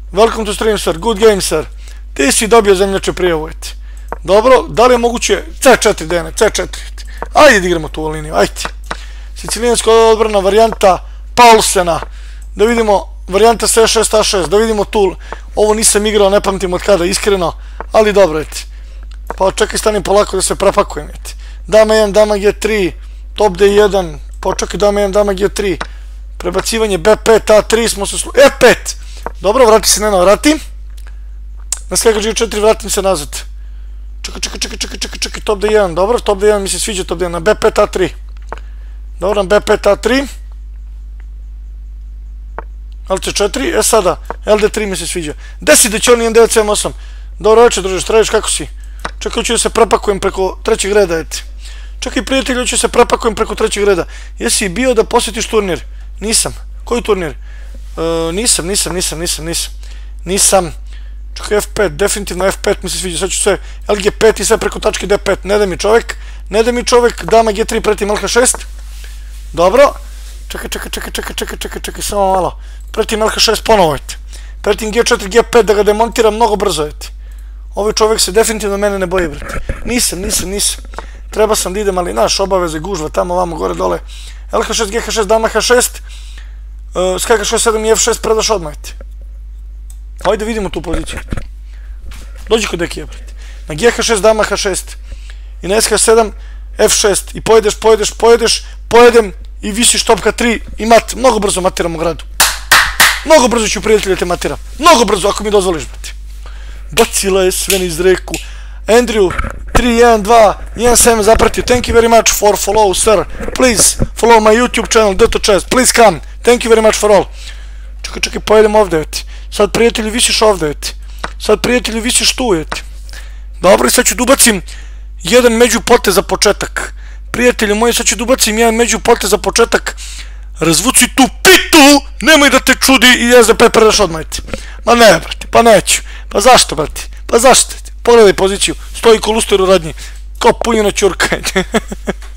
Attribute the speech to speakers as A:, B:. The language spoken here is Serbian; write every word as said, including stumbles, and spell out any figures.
A: Welcome to stream, sir. Good game, sir. Ti si dobio zemljače prijavu, eti. Dobro, da li je moguće C četiri, Dene, C četiri. Ajde da igramo tu liniju, ajde. Sicilijanska odbrana, varijanta Paulsena. Da vidimo, varijanta S šest A šest, da vidimo tu. Ovo nisam igrao, ne pamtim od kada, iskreno. Ali dobro, eti. Pa čekaj, stanim polako da se prepakujem, eti. Dama jedan, dama G tri, top D jedan. Počekaj, dama jedan, dama G tri. Prebacivanje B pet, A tri smo se slu... E pet! Dobro, vrati se, Neno, vrati. Na sljedeća G četiri vratim se nazad. Čekaj, čekaj, čekaj, čekaj, čekaj, čekaj, top D jedan, dobro, top D jedan mi se sviđa, top D jedan, na B pet A tri. Dobro, na B pet A tri. L C četiri, e sada, L D tri mi se sviđa. Gde si, dećoni, N devet sedam osam? Dobro večer, druže, tražiš, kako si? Čekaj, ću da se prepakujem preko trećeg reda, eti. Čekaj, prijatelju, ću da se prepakujem preko trećeg reda. Jesi bio da posjetiš turnir? Nisam. Koji turnir? Nisam, nisam, nisam, nisam, nisam. Nisam. Čekaj, F pet, definitivno F pet mi se sviđa, sad ću sve L G pet i sve preko tačke D pet, ne da mi čovek, ne da mi čovek, dama G tri pretim L H šest, dobro, čekaj, čekaj, čekaj, čekaj, čekaj, čekaj, čekaj, samo malo, pretim L H šest ponovo, eti, pretim G četiri, G pet da ga demontiram mnogo brzo, eti, ovaj čovek se definitivno mene ne boji, brati, nisam, nisam, nisam, treba sam da idem, ali naš obaveze, gužva, tamo, vamo, gore, dole, L H šest, G H šest, dama H šest, S K H šest sedam i F šest predaš odmah, eti. Hajde vidimo tu poziciju. Dođi kod Dekija, brati. Na G H šest, dama H šest. I na S K sedam, F šest. I pojedeš, pojedeš, pojedeš, pojedem i visiš top H tri i mat. Mnogo brzo matiram u gradu. Mnogo brzo ću prijatelje te matiram. Mnogo brzo, ako mi dozvoliš, brati. Bacila je sve niz reku. Andrew, tri jedan dva jedan sedam zapratio. Thank you very much for follow, sir. Please, follow my YouTube channel, D T Chess. Please come. Thank you very much for all. Čekaj, čekaj, pojedem ovdje, eti. Sad, prijatelji, visiš ovdje, eti. Sad, prijatelji, visiš tu, eti. Dobro, i sad ću dubacim jedan među potez za početak. Prijatelji moji, sad ću dubacim jedan među potez za početak. Razvuci tu pitu, nemoj da te čudi i S D P predaš odmah, eti. Ma ne, brati, pa neću. Pa zašto, brati? Pa zašto, eti? Pogledaj poziciju, stoji ko luster u radnji. Ko punjena ćurka, eti.